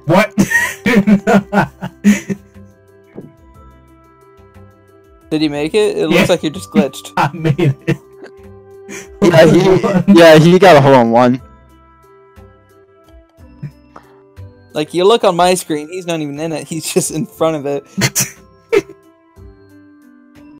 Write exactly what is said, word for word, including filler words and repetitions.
What? Did you make it? It Yeah. looks like you're just glitched. I made it. Yeah, he, yeah, he got a hole in one. Like, you look on my screen, he's not even in it, he's just in front of it.